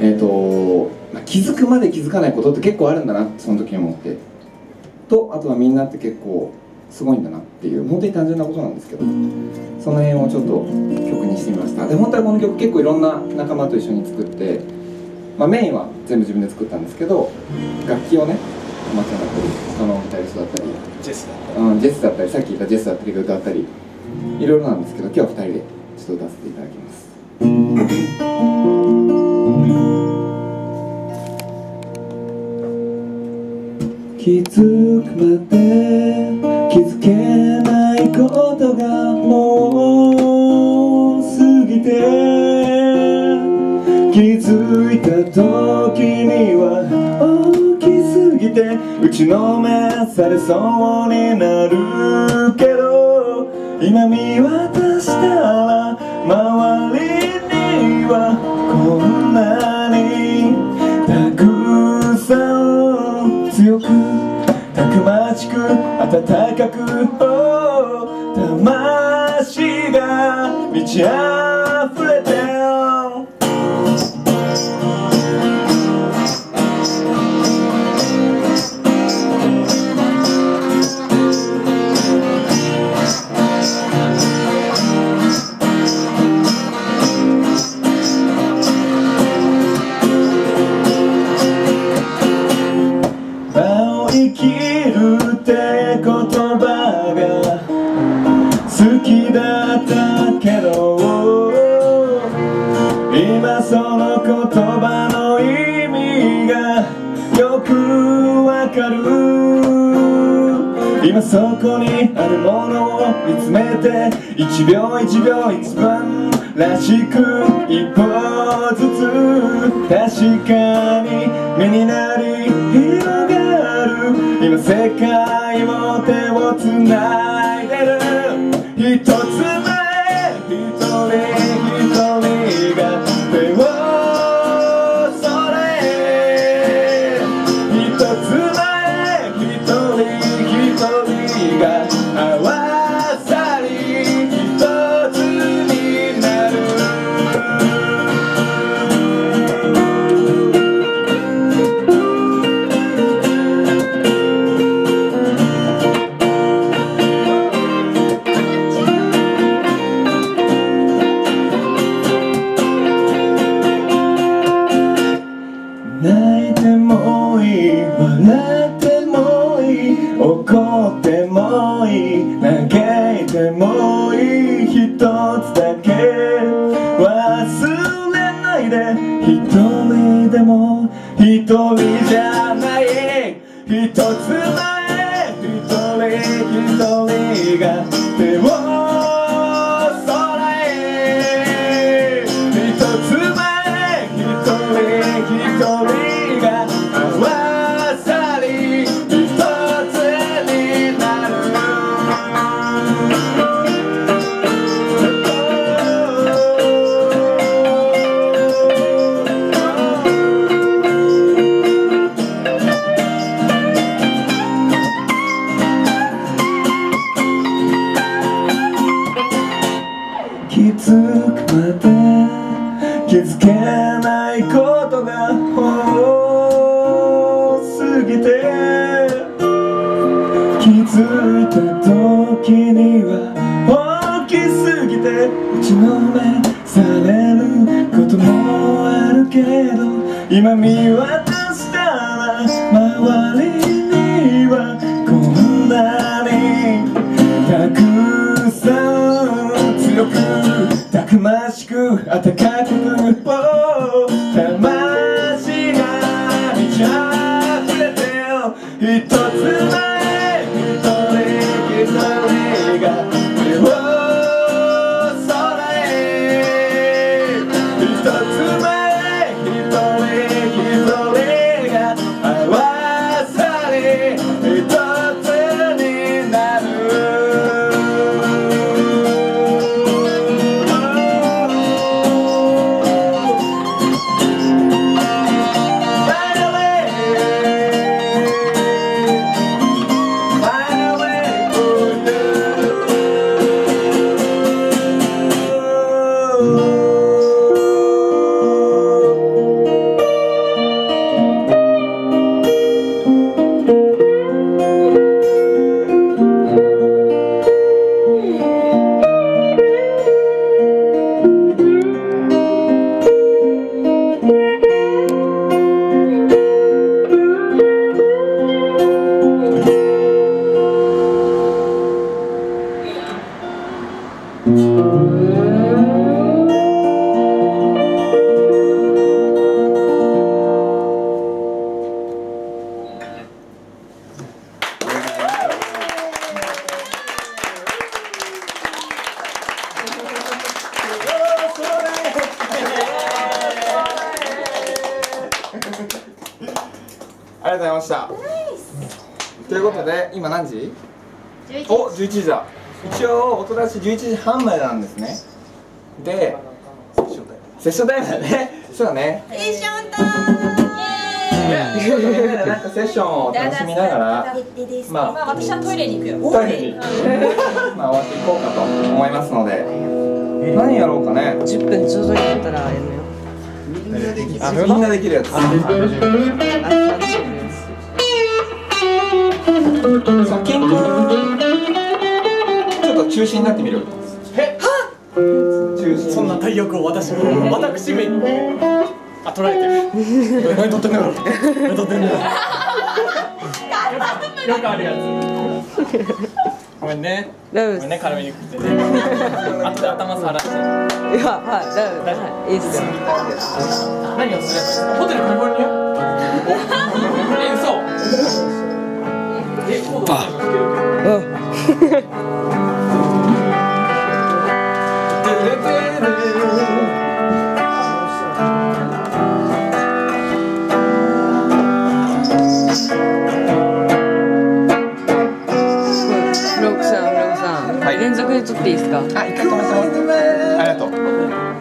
気づくまで気づかないことって結構あるんだなってその時に思って、とあとはみんなって結構すごいんだなっていう、本当に単純なことなんですけど、その辺をちょっと曲にしてみました。で本当はこの曲結構いろんな仲間と一緒に作って、メインは全部自分で作ったんですけど、楽器をね、まっちゃんだったり他のギタリストだったりジェスだったり、さっき言ったジェスだったり歌ったりいろいろなんですけど、今日は2人でちょっと歌わせていただきます。気づくまで気づけないことがもう過ぎて、気づいた時には大きすぎて打ちのめされそうになるけど、今見渡したら周りにはこんなにたくさん強くたくましく温かく魂が満ち溢れて生きるって言葉が好きだったけど、今その言葉の意味がよくわかる。今そこにあるものを見つめて、一秒一秒一番らしく一歩ずつ確かに目になり広がる。今世界を手をつないでる。一つ前一人一人が手をそれ、一つ前一人一人が合わさり一つになる。泣いてもいい、笑ってもいい、怒ってもいい、嘆いてもいい、一つだけ忘れないで。一人でも一人じゃない。一つ前一人一人が手をそらえ、一つ前一人一人が合わさり一つになる。気づくまで気づけないことが多すぎて、気づいた時には大きすぎて打ちのめされることもあるけど、今見渡したら周りにはこんなにたくさん強くたくましく温かく魂が満ち溢れて一つ前一人一人が手をそらえ、一つ前一人一人が合わさり一つになる。 りがとうございました。ということで今何時？お、11時だ。一応お友達11時半までなんですね。でセッションタイムだね。そうだね。 セッションタイム。 なんかセッションを楽しみながら、まあ私はトイレに行くよ。 トイレにまあ終わっていこうかと思いますので、何やろうかね。 10分ちょうどいいったらやるのよ。 みんなできるやつ。さっきんくんちょっと中止になってみる。 そんな体力を私めにあ、取られてる。何取ってんのよ。何取ってんのよ。よくあるやつ。ごめんね。ごめんね、絡みにくくてね。後で頭触らして。いや、 はい、大丈夫。いいっすよ。 何をすればいいですか。ホテルカリフォルニア。嘘。コードかける。 連続で撮っていいですか？ あ、一回止めてます。ありがとう。